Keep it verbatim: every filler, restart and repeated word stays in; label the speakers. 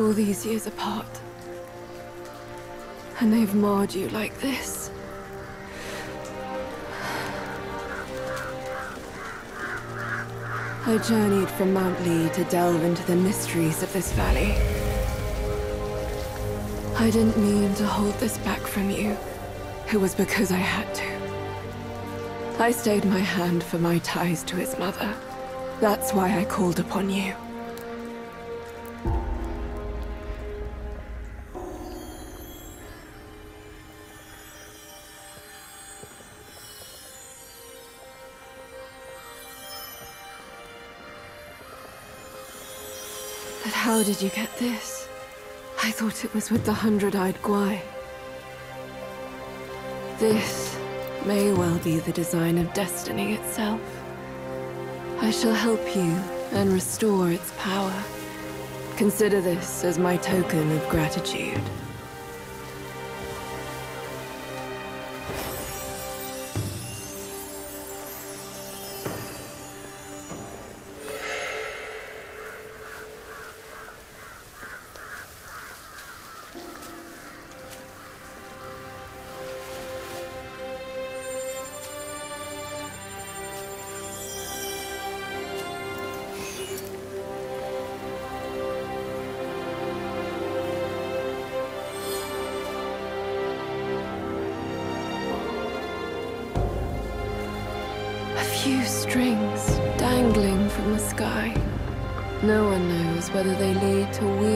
Speaker 1: all these years apart. And they've marred you like this. I journeyed from Mount Lee to delve into the mysteries of this valley. I didn't mean to hold this back from you. It was because I had to. I stayed my hand for my ties to his mother. That's why I called upon you. But how did you get this? I thought it was with the Hundred-Eyed Guai. This may well be the design of destiny itself. I shall help you and restore its power. Consider this as my token of gratitude. A few strings dangling from the sky. No one knows whether they lead to